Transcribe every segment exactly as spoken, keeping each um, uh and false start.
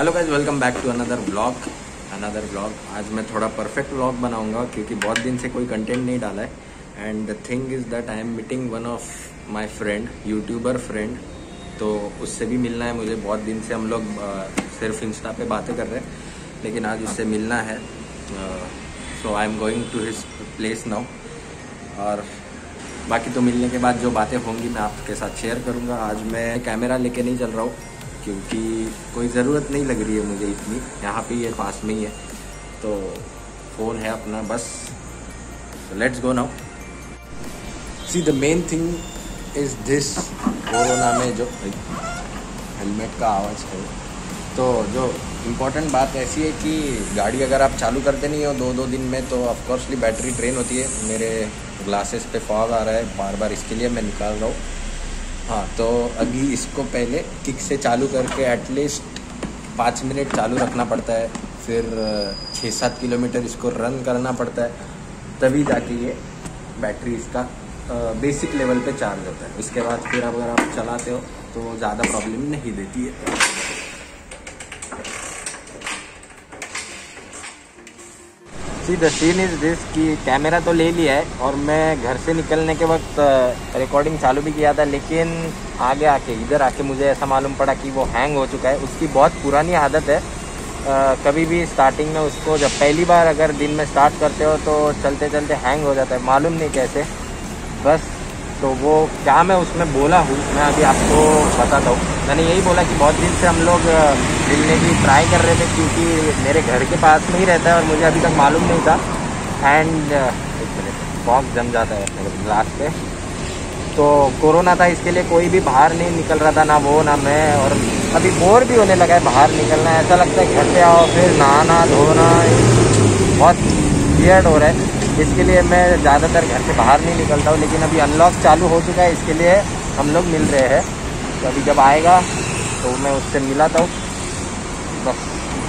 Hello guys, welcome back to another vlog another vlog आज मैं थोड़ा परफेक्ट व्लॉग बनाऊंगा क्योंकि बहुत दिन से कोई कंटेंट नहीं डाला है। And the thing is that I am meeting one of my friend, YouTuber friend. तो उससे भी मिलना है मुझे। बहुत दिन से हम लोग सिर्फ इंस्टा पे बातें कर रहे हैं, लेकिन आज उससे मिलना है। So I am going to his place now. और बाकी तो मिलने के बाद जो बातें होंगी मैं आपके साथ शेयर करूँगा। आज मैं कैमरा लेके नहीं चल रहा हूँ क्योंकि कोई ज़रूरत नहीं लग रही है मुझे इतनी। यहाँ पे ये पास में ही है तो फ़ोन है अपना बस। Let's go now. See the main thing is this, corona में जो हेलमेट का आवाज़ है, तो जो इम्पोर्टेंट बात ऐसी है कि गाड़ी अगर आप चालू करते नहीं हो दो दो दिन में तो ऑफकोर्सली बैटरी ड्रेन होती है। मेरे ग्लासेस पे फॉग आ रहा है बार बार, इसके लिए मैं निकाल रहा हूँ। हाँ, तो अभी इसको पहले किक से चालू करके एटलीस्ट पाँच मिनट चालू रखना पड़ता है, फिर छः सात किलोमीटर इसको रन करना पड़ता है, तभी जाके ये बैटरी इसका बेसिक लेवल पे चार्ज होता है। इसके बाद फिर अगर आप चलाते हो तो ज़्यादा प्रॉब्लम नहीं देती है। See the scene is this कि कैमरा तो ले लिया है और मैं घर से निकलने के वक्त रिकॉर्डिंग चालू भी किया था, लेकिन आगे आके इधर आके मुझे ऐसा मालूम पड़ा कि वो हैंग हो चुका है। उसकी बहुत पुरानी आदत है, आ, कभी भी स्टार्टिंग में उसको जब पहली बार अगर दिन में स्टार्ट करते हो तो चलते चलते हैंग हो जाता है, मालूम नहीं कैसे। बस तो वो क्या मैं उसमें बोला हूँ मैं अभी आपको बताता हूँ। मैंने यही बोला कि बहुत दिन से हम लोग मिलने की ट्राई कर रहे थे क्योंकि मेरे घर के पास में ही रहता है और मुझे अभी तक मालूम नहीं था। एंड एक मिनट, फॉग जम जाता है मेरे ग्लास पे। तो कोरोना था, इसके लिए कोई भी बाहर नहीं निकल रहा था, ना वो ना मैं। और अभी बोर भी होने लगा है बाहर निकलना। ऐसा लगता है घर पे आओ फिर नहाना धोना, बहुत वियर्ड हो रहा है। इसके लिए मैं ज़्यादातर घर से बाहर नहीं निकलता हूँ। लेकिन अभी अनलॉक चालू हो चुका है, इसके लिए हम लोग मिल रहे हैं। तो अभी जब आएगा तो मैं उससे मिलाता हूँ बस।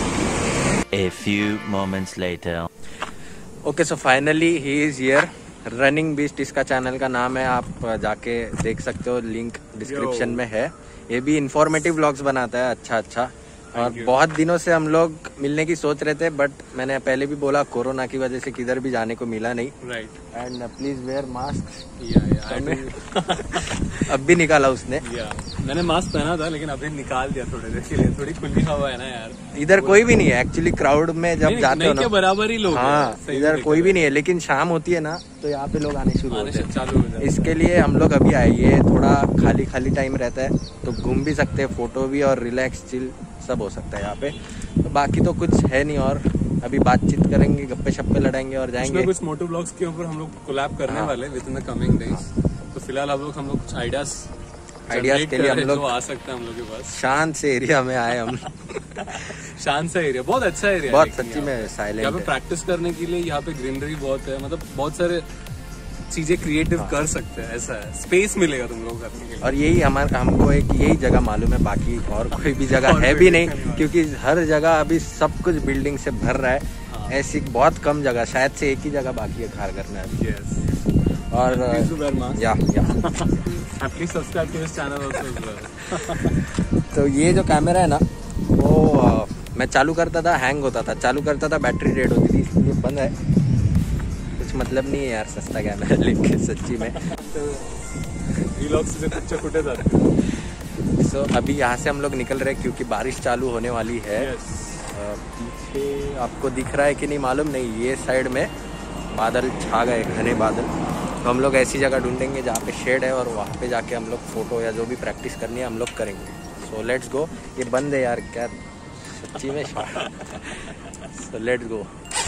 A few moments later. Okay, so finally he is here. Running beast इसका चैनल का नाम है, आप जाके देख सकते हो, लिंक डिस्क्रिप्शन में है। ये भी इंफॉर्मेटिव व्लॉग्स बनाता है, अच्छा अच्छा। और बहुत दिनों से हम लोग मिलने की सोच रहे थे, बट मैंने पहले भी बोला कोरोना की वजह से किधर भी जाने को मिला नहीं। Right. And please wear mask. Yeah yeah अब भी निकाला उसने। या मैंने मास्क पहना था लेकिन अभी निकाल दिया थोड़ी देर के लिए। थोड़ी खुली हवा है ना यार। इधर कोई भी नहीं है एक्चुअली, क्राउड में जब जाते हो ना बराबर ही लोग। हाँ, इधर कोई भी नहीं है, लेकिन शाम होती है ना तो यहाँ पे लोग आने शुरू होते हैं। चालू हो जाते हैं। इसके लिए हम लोग अभी आए। ये थोड़ा खाली खाली टाइम रहता है तो घूम भी सकते हैं, फोटो भी और रिलैक्स चिल सब हो सकता है यहाँ पे। तो बाकी तो कुछ है नहीं, और अभी बातचीत करेंगे, गप्पे शप्पे लड़ाएंगे और जाएंगे। कुछ मोटो ब्लॉग्स के ऊपर हम लोग कोलैब करने हाँ। वाले within the coming days. तो फिलहाल हम लोग हम लोग कुछ आइडियाज आइडियाज के लिए हम लोग आ सकते हैं हम लोग के पास। शांत से एरिया में आए हम। शांत सा एरिया, बहुत अच्छा एरिया, बहुत सच्ची में साइलेंट। यहाँ पे प्रैक्टिस करने के लिए यहाँ पे ग्रीनरी बहुत है, मतलब बहुत सारे चीजें क्रिएटिव हाँ। कर सकते हैं। ऐसा है, स्पेस मिलेगा तुम लोग करने के लिए। और यही हमारे हमको एक यही जगह मालूम है, बाकी और कोई भी जगह है भी नहीं, क्योंकि हर जगह अभी सब कुछ बिल्डिंग से भर रहा है। हाँ। ऐसी बहुत कम जगह, शायद से एक ही जगह बाकी है खार करना है। yes. और yeah yeah please subscribe to this channel also. तो ये जो कैमरा है ना वो आ, मैं चालू करता था हैंग होता था, चालू करता था बैटरी डेड होती थी, इसलिए बंद है। कुछ मतलब नहीं है यार, सस्ता कैमरा लेके सच्ची में। सो so, अभी यहाँ से हम लोग निकल रहे हैं क्योंकि बारिश चालू होने वाली है। yes. पीछे आपको दिख रहा है कि नहीं मालूम नहीं, ये साइड में बादल छा गए, घने बादल। तो हम लोग ऐसी जगह ढूंढेंगे जहाँ पे शेड है और वहाँ पे जाके हम लोग फोटो या जो भी प्रैक्टिस करनी है हम लोग करेंगे। So let's go. ये बंद है यार क्या सच्ची में। सो लेट्स गो।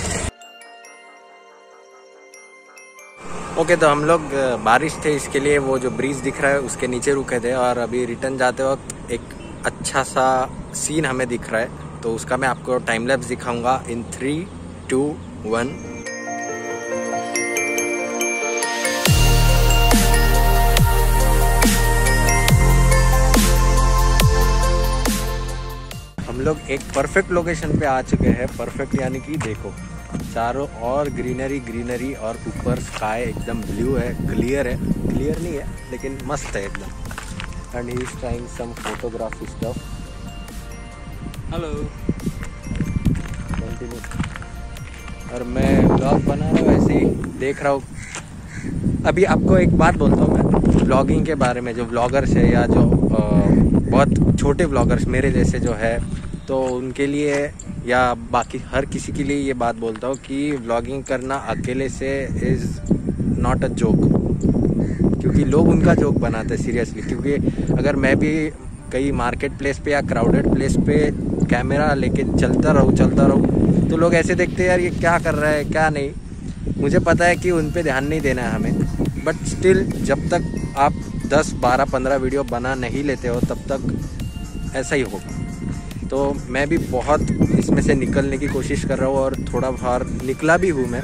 ओके, तो हम लोग बारिश थे इसके लिए वो जो ब्रिज दिख रहा है उसके नीचे रुके थे, और अभी रिटर्न जाते वक्त एक अच्छा सा सीन हमें दिख रहा है, तो उसका मैं आपको टाइम लैप्स दिखाऊंगा इन थ्री टू वन। हम लोग एक परफेक्ट लोकेशन पे आ चुके हैं। परफेक्ट यानी कि देखो चारों और ग्रीनरी ग्रीनरी, और ऊपर स्काई एकदम ब्लू है, क्लियर है, क्लियर नहीं है लेकिन मस्त है एकदम। And he is trying some photography stuff. Hello. Continue. और मैं ब्लॉग बना रहा हूँ ऐसे ही देख रहा हूँ। अभी आपको एक बात बोलता हूँ मैं ब्लॉगिंग के बारे में। जो ब्लॉगर्स है या जो आ, बहुत छोटे ब्लॉगर्स मेरे जैसे जो है, तो उनके लिए या बाकी हर किसी के लिए ये बात बोलता हूँ कि ब्लॉगिंग करना अकेले से इज़ नॉट अ जोक। क्योंकि लोग उनका जोक बनाते हैं सीरियसली। क्योंकि अगर मैं भी कहीं मार्केट प्लेस पे या क्राउडेड प्लेस पे कैमरा लेके चलता रहूँ चलता रहूँ तो लोग ऐसे देखते हैं यार ये क्या कर रहा है क्या नहीं। मुझे पता है कि उन पे ध्यान नहीं देना है हमें, बट स्टिल जब तक आप दस बारह पंद्रह वीडियो बना नहीं लेते हो तब तक ऐसा ही होगा। तो मैं भी बहुत इसमें से निकलने की कोशिश कर रहा हूँ और थोड़ा बाहर निकला भी हूँ मैं।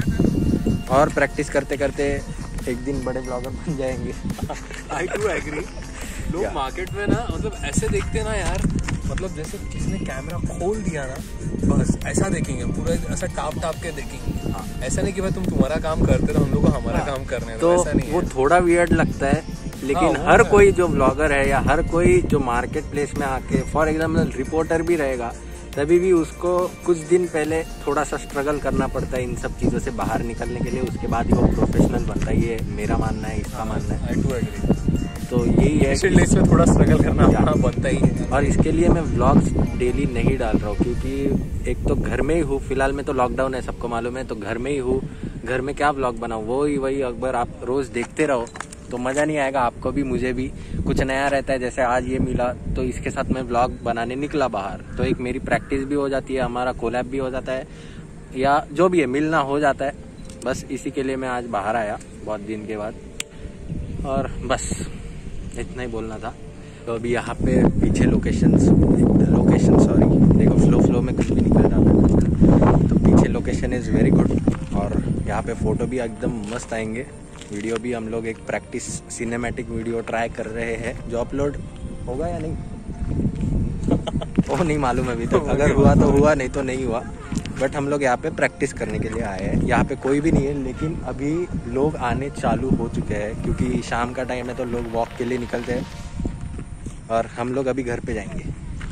और प्रैक्टिस करते करते एक दिन बड़े ब्लॉगर बन जाएंगे। I too agree. लोग Yeah. मार्केट में ना मतलब ऐसे देखते ना यार, मतलब जैसे किसी ने कैमरा खोल दिया ना बस ऐसा देखेंगे, पूरा ऐसा टाप टाप के देखेंगे। हाँ। ऐसा नहीं कि भाई तुम तुम्हारा काम करते रहो, हम लोग को हमारा हाँ। काम करने दो, तो ऐसा नहीं वो है। थोड़ा वियर्ड लगता है, लेकिन हाँ, हर है। कोई जो ब्लॉगर है या हर कोई जो मार्केट प्लेस में आके फॉर एग्जाम्पल रिपोर्टर भी रहेगा, तभी भी उसको कुछ दिन पहले थोड़ा सा स्ट्रगल करना पड़ता है इन सब चीज़ों से बाहर निकलने के लिए। उसके बाद ही वो प्रोफेशनल बनता है। ये मेरा मानना है, इसका मानना है। I too agree. तो यही है इनिशियल डेज में थोड़ा स्ट्रगल करना अपना बनता ही है। और इसके लिए मैं व्लॉग्स डेली नहीं डाल रहा हूँ क्योंकि एक तो घर में ही हूँ। फिलहाल में तो लॉकडाउन है, सबको मालूम है, तो घर में ही हूँ। घर में क्या व्लॉग बनाऊँ, वही वही अगर आप रोज़ देखते रहो तो मज़ा नहीं आएगा आपको भी मुझे भी। कुछ नया रहता है, जैसे आज ये मिला तो इसके साथ मैं व्लॉग बनाने निकला बाहर, तो एक मेरी प्रैक्टिस भी हो जाती है, हमारा कोलैब भी हो जाता है, या जो भी है मिलना हो जाता है। बस इसी के लिए मैं आज बाहर आया बहुत दिन के बाद, और बस इतना ही बोलना था। तो अभी यहाँ पे पीछे लोकेशंस लोकेशन सॉरी देखो फ्लो फ्लो में कुछ भी निकल रहा है। तो पीछे लोकेशन इज़ वेरी गुड और यहाँ पे फ़ोटो भी एकदम मस्त आएंगे। वीडियो भी हम लोग एक प्रैक्टिस सिनेमैटिक वीडियो ट्राई कर रहे हैं, जो अपलोड होगा या नहीं वो नहीं मालूम अभी तक। अगर हुआ तो हुआ, नहीं तो नहीं हुआ। बट हम लोग यहाँ पे प्रैक्टिस करने के लिए आए हैं। यहाँ पे कोई भी नहीं है, लेकिन अभी लोग आने चालू हो चुके हैं क्योंकि शाम का टाइम है तो लोग वॉक के लिए निकलते हैं और हम लोग अभी घर पे जाएंगे।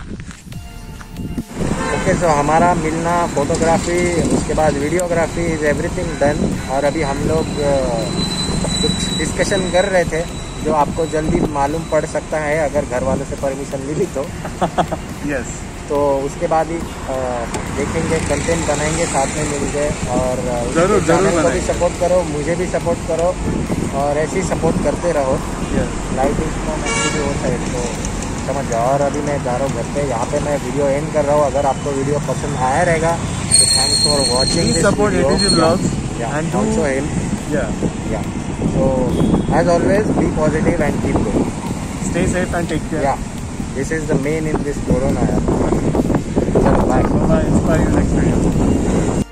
ओके, सो हमारा मिलना, फोटोग्राफी, उसके बाद वीडियोग्राफी इज़ एवरीथिंग डन। और अभी हम लोग कुछ डिस्कशन कर रहे थे जो आपको जल्दी मालूम पड़ सकता है अगर घर वालों से परमिशन मिली तो। यस। तो उसके बाद ही आ, देखेंगे, कंटेंट बनाएंगे साथ में मिल गए। और जरूर चैनल को भी सपोर्ट करो, मुझे भी सपोर्ट करो और ऐसे ही सपोर्ट करते रहो। लाइटिंग भी हो साइड तो समझ जाओ। और अभी मैं जा रहा हूँ घर पे। यहाँ पे मैं वीडियो एंड कर रहा हूँ। अगर आपको वीडियो पसंद आया रहेगा तो thanks for watching this video and also him. Yeah so as always be positive and keep going, stay safe and take care. Yeah this is the main in this corona. चलो bye. Bye, inspire you next video.